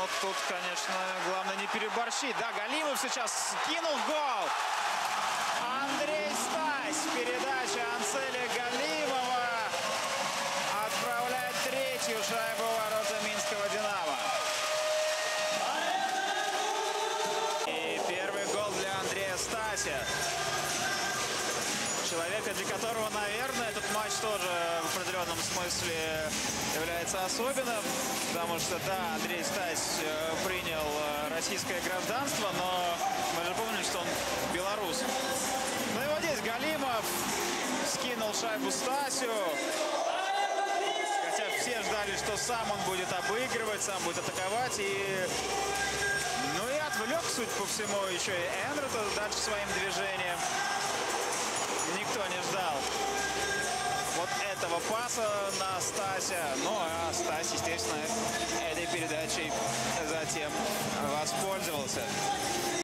тут, конечно, главное не переборщить. Да, Галимов сейчас кинул гол. Андрей Стась. Передача Анцеля Галимова отправляет третью шайбу в ворота Минского «Динамо». И первый гол для Андрея Стася. Человека, для которого, наверное, этот матч тоже в определенном смысле является особенным. Потому что, да, Андрей Стась принял российское гражданство, но мы же помним, что он белорус. Ну и вот здесь Галимов скинул шайбу Стасю. Хотя все ждали, что сам он будет обыгрывать, сам будет атаковать. Ну и отвлек, судя по всему, еще и Эндрета дальше своим движением. Никто не ждал вот этого паса на Стася. Ну, а Стась, естественно, этой передачей затем воспользовался.